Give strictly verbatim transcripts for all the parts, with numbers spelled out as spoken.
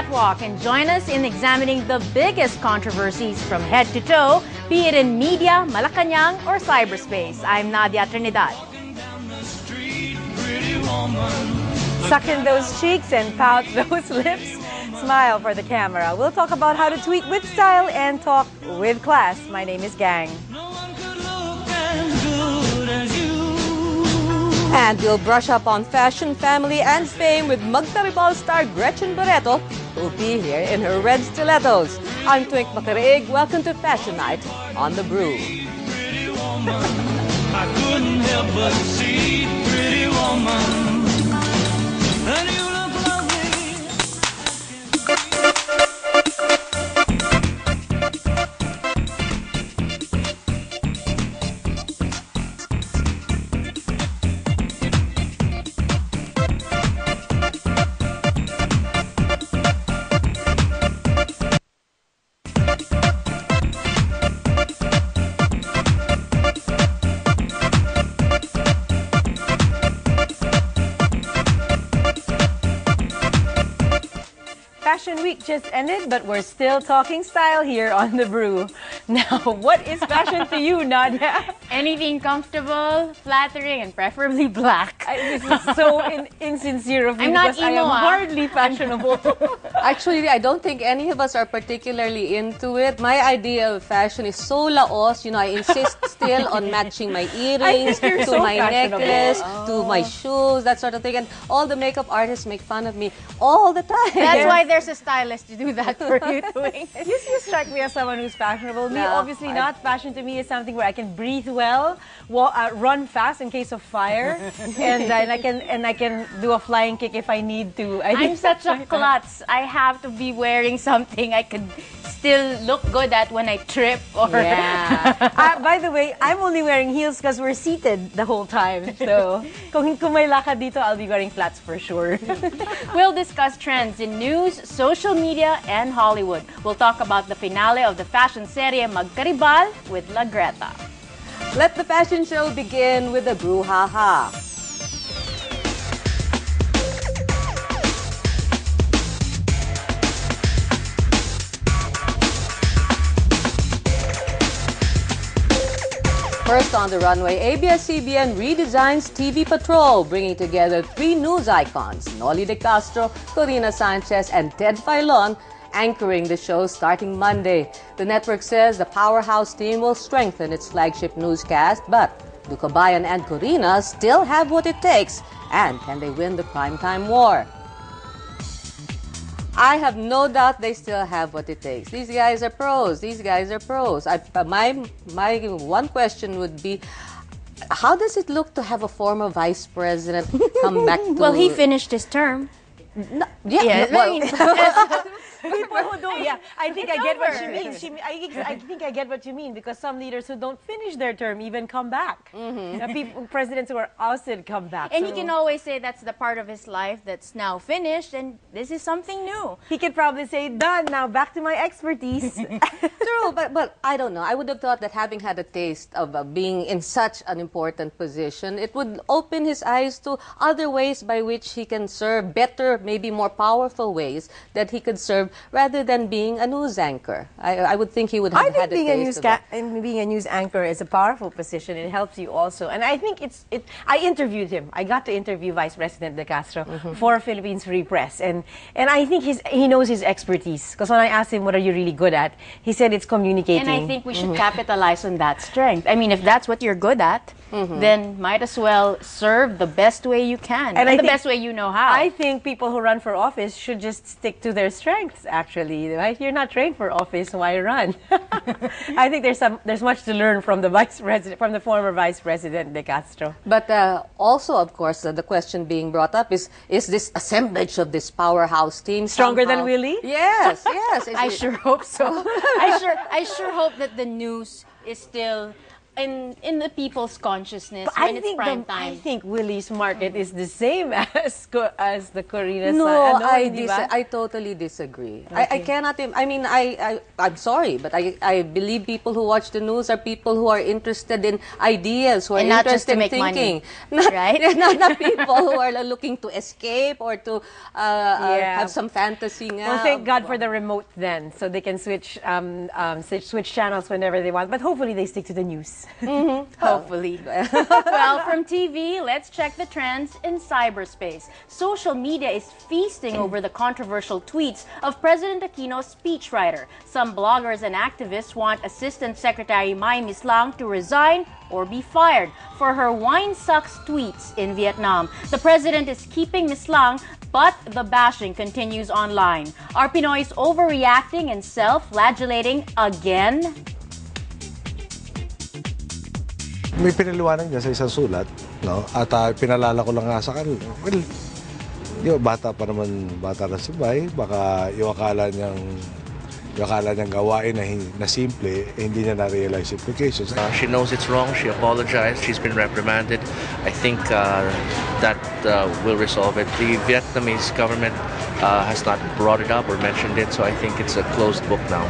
catwalk and join us in examining the biggest controversies from head to toe, be it in media, Malacanyang, or cyberspace. I'm Nadia, Trinidad. Suck in those cheeks and pout those lips. Smile for the camera. We'll talk about how to tweet with style and talk with class. My name is Gang. And we'll brush up on fashion, family, and fame with Magkaribal star Gretchen Barretto, who'll be here in her red stilettos. I'm Twink Macaraig. Welcome to Fashion Night on The Brew. Pretty woman, I couldn't help but see pretty woman. And you look lovely. Fashion Week just ended, but we're still talking style here on The Brew. Now, what is fashion to you, Nadia? Anything comfortable, flattering, and preferably black. I, this is so in, insincere of me I'm not because I emo, am ah. hardly fashionable. Actually, I don't think any of us are particularly into it. My idea of fashion is so laos. You know, I insist still on matching my earrings think you're to so my fashionable. necklace, Oh. to my shoes, that sort of thing. And all the makeup artists make fun of me all the time. That's why there's a stylist to do that for you, Twink. You, you strike me as someone who's fashionable. Me, No, obviously I- not. Fashion to me is something where I can breathe well, wa uh, run fast in case of fire, and, uh, and I can and I can do a flying kick if I need to. I I'm think such a that's- klutz. I have to be wearing something I could still look good at when I trip or... Yeah. Uh, by the way, I'm only wearing heels because we're seated the whole time. So, kung, kung may lakad dito, I'll be wearing flats for sure. We'll discuss trends in news, social media, and Hollywood. We'll talk about the finale of the fashion serie Magkaribal with La Greta. Let the fashion show begin with the brouhaha. First on the runway, A B S C B N redesigns T V Patrol, bringing together three news icons, Noli De Castro, Koreena Sanchez, and Ted Filon, anchoring the show starting Monday. The network says the powerhouse team will strengthen its flagship newscast, but do Kabayan and Koreena still have what it takes? And can they win the primetime war? I have no doubt they still have what it takes. These guys are pros. These guys are pros. I, my, my one question would be, how does it look to have a former vice president come back to... Well, he finished his term. No, yeah, Yeah, no, well, I mean, People who don't, yeah, I think It's I get what over. she means. She, I, I think I get what you mean because some leaders who don't finish their term even come back. Uh, people, presidents who are ousted come back. and So he can always say that's the part of his life that's now finished, and this is something new. he could probably say, "Done. Now back to my expertise." true, but, but I don't know. I would have thought that having had a taste of uh, being in such an important position, it would open his eyes to other ways by which he can serve, better, maybe more powerful ways that he could serve rather than being a news anchor. I, I would think he would have I think had a being a taste news of that. and being a news anchor is a powerful position. It helps you also, and I think it's it. I interviewed him. I got to interview Vice President De Castro Mm-hmm. for Philippines Free Press, and and I think he's he knows his expertise because when I asked him what are you really good at, he said it's communicating. And I think we should capitalize on that strength. I mean, if that's what you're good at, then might as well serve the best way you can. And And, I the think- best way you know how. I think people who run for office should just stick to their strengths. Actually, right? You're not trained for office, why run? I think there's some there's much to learn from the vice president, from the former Vice President De Castro. But uh, also, of course, uh, the question being brought up is, is this assemblage of this powerhouse team Stronger than somehow- Willie? Yes, yes. Is I it- sure hope so. I sure, I sure hope that the news is still in in the people's consciousness But when I it's think prime the, time. I think Willie's market is the same as co- as the Koreena No, side. Ano, I hindi dis- ba? I totally disagree. I, I cannot. im- I mean, I, I I'm sorry, but I I believe people who watch the news are people who are interested in ideas, who are And not just interested to make in thinking, money, not, right? not not people who are looking to escape or to uh, uh, Yeah. have some fantasy. Nga Well, thank of- God for the remote then, so they can switch um, um, switch, switch channels whenever they want. But hopefully they stick to the news. Hopefully. Well, from T V, let's check the trends in cyberspace. Social media is feasting over the controversial tweets of President Aquino's speechwriter. Some bloggers and activists want Assistant Secretary Mai Mislang to resign or be fired for her wine sucks tweets in Vietnam. The president is keeping Mislang, but the bashing continues online. Are Pinoys overreacting and self-flagellating again? May pinaliwanag niya sa isang sulat, no? At uh, pinalala ko lang nga sa kanila. Well, yung bata pa naman, bata na si Bay, baka yung akala niyang, yung akala niyang gawain na, na simple, eh, hindi niya na-realize implications. Uh, she knows it's wrong. She apologized. She's been reprimanded. I think uh, that uh, will resolve it. The Vietnamese government uh, has not brought it up or mentioned it, so I think it's a closed book now.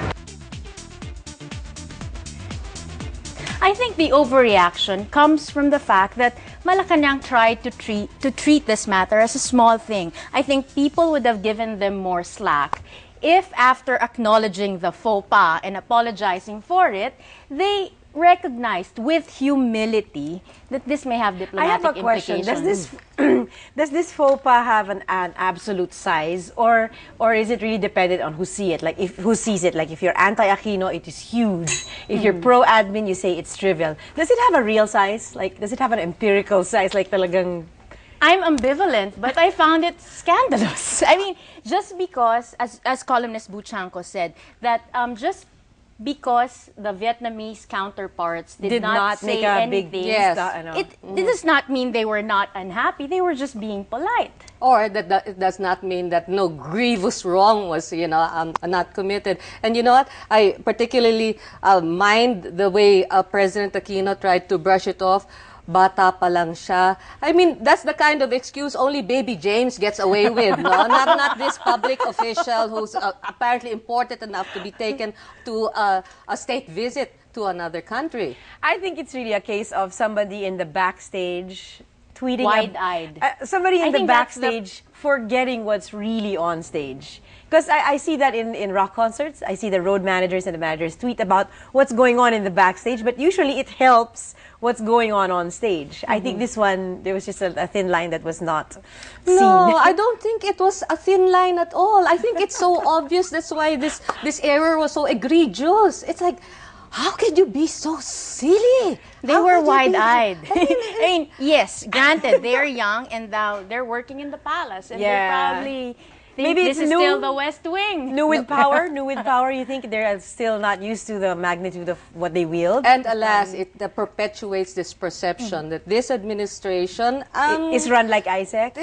I think the overreaction comes from the fact that Malacanyang tried to treat to treat this matter as a small thing. I think people would have given them more slack if, after acknowledging the faux pas and apologizing for it, they recognized with humility that this may have I diplomatic have a question. Does implications. this does this faux pas have an, an absolute size, or or is it really dependent on who see it? Like if who sees it? Like if you're anti-Aquino, it is huge. If you're pro-admin, you say it's trivial. Does it have a real size? Like does it have an empirical size? Like talagang. I'm ambivalent, but I found it scandalous. I mean, just because, as as columnist Buchanko said, that um, just because the Vietnamese counterparts did, Did not, not say make a anything, big Yes. sta- ano. it, it does not mean they were not unhappy. They were just being polite. Or that, that it does not mean that no grievous wrong was, you know, um, not committed. And you know what? I particularly uh, mind the way uh, President Aquino tried to brush it off. Bata pa lang siya. I mean, that's the kind of excuse only baby James gets away with, no? Not not this public official who's uh, apparently important enough to be taken to uh, a state visit to another country. I think it's really a case of somebody in the backstage tweeting. Wide-eyed. Uh, somebody in I the think that's the- backstage forgetting what's really on stage. Because I, I see that in, in rock concerts. I see the road managers and the managers tweet about what's going on in the backstage, but usually it helps what's going on on stage. I think this one, there was just a, a thin line that was not seen. No, I don't think it was a thin line at all. I think it's so obvious. That's why this this error was so egregious. It's like, how could you be so silly? They How were could you be- wide-eyed. I mean, yes, granted, they're young and now they're working in the palace, and they Yeah. probably think Maybe this it's is new- still the West Wing. New with power, new with power, you think they're still not used to the magnitude of what they wield? And alas, it uh, perpetuates this perception that this administration um, Is run like Isaac?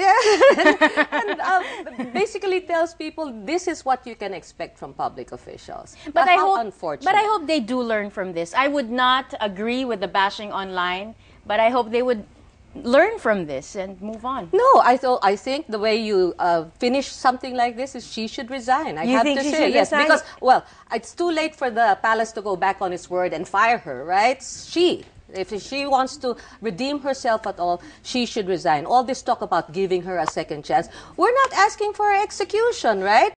and uh, basically tells people this is what you can expect from public officials. But I how hope, unfortunate. but I hope they do learn from this. I would not agree with the bashing online, but I hope they would learn from this and move on. No, I thought I think the way you uh, finish something like this is she should resign. I You have think to she say should yes, resign? because well, it's too late for the palace to go back on its word and fire her, right? She, if she wants to redeem herself at all, she should resign. All this talk about giving her a second chance, we're not asking for her execution, right?